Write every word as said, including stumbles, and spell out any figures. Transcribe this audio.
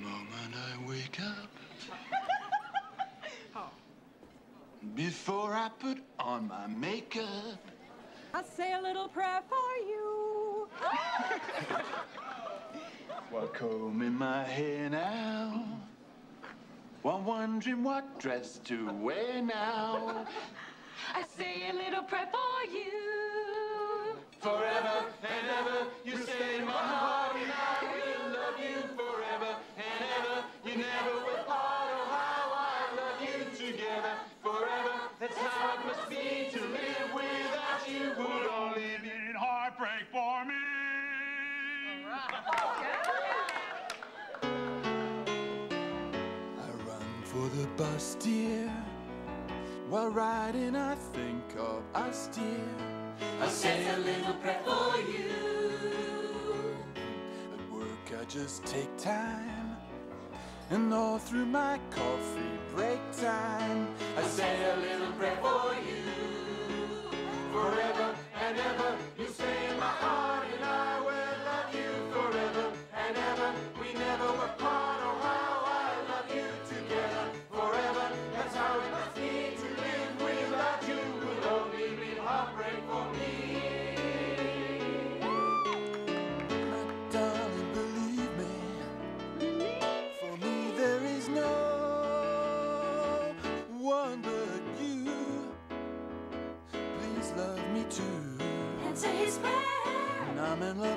moment I wake up, before I put on my makeup, I'll say a little prayer for you. while combing my hair now, while wondering what dress to wear now. I say a little prayer for you. Forever and ever, you stay in my heart, and I will love you forever and ever. You never will part. Oh, how I love you together forever. That's how it must be to live without you. Would only be heartbreak for me. I run for the bus, dear. While riding, I think of us, dear. I say a little prayer for you. At work, I just take time, and all through my coffee break time, I say a little prayer for you. Forever and ever, you stay in my heart, and I will love you forever and ever. We never were part. Oh, how I love you together forever. That's how it must be to live without you. Would only be heartbreak for me. My darling, believe me, for me there is no one but you. Please love me too. And say his prayer. And I'm in love.